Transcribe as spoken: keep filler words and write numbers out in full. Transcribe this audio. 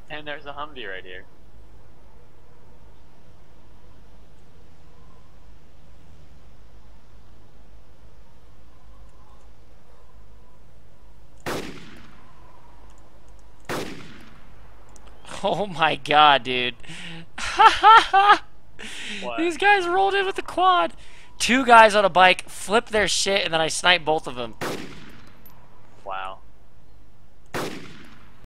And there's a Humvee right here. Oh my god, dude. These guys rolled in with the quad. Two guys on a bike, flipped their shit, and then I sniped both of them.